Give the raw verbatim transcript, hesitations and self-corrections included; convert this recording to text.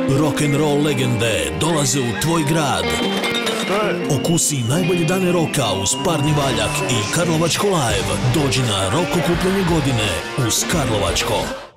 Rock'n'roll legende dolaze u tvoj grad. Okusi najbolje dane roka uz parni Valjak i Karlovačko live. Dođi na rok okupljanje godine uz Karlovačko.